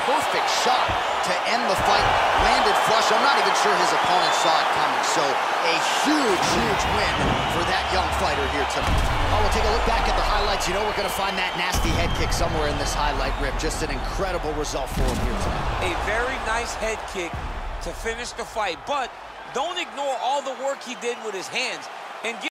perfect shot to end the fight. Landed flush. I'm not even sure his opponent saw it coming. So a huge, huge win for that young fighter here tonight. Oh, we'll take a look back at the highlights. You know we're going to find that nasty head kick somewhere in this highlight rip. Just an incredible result for him here tonight. A very nice head kick to finish the fight. But don't ignore all the work he did with his hands. And